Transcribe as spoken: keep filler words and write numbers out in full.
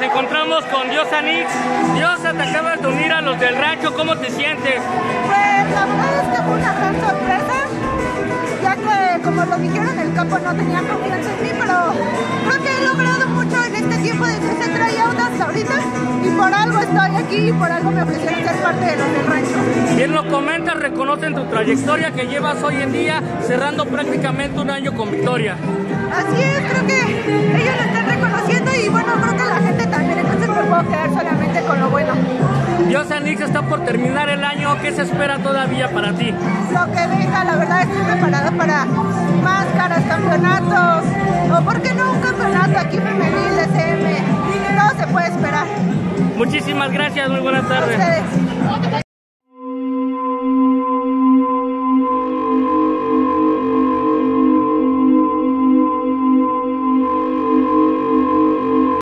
nos encontramos con Diosa Nix. Diosa, te acabas de unir a los del rancho, ¿cómo te sientes? Pues la verdad es que fue una gran sorpresa, ya que como lo dijeron, el campo no tenía confianza en mí, pero creo que he logrado mucho en este tiempo desde ese tryout hasta ahorita, y por algo estoy aquí y por algo me ofrecieron ser parte de los del rancho. Bien lo comentas, reconocen tu trayectoria que llevas hoy en día, cerrando prácticamente un año con victoria. Así es, creo que ellos lo están reconociendo y bueno, creo que la gente también, entonces me puedo quedar solamente con lo bueno. Diosa Nix está por terminar el año, ¿qué se espera todavía para ti? Lo que venga, la verdad estoy preparado para máscaras, campeonatos, o por qué no un campeonato aquí femenil de C M, todo se puede esperar. Muchísimas gracias, muy buenas tardes. A ustedes.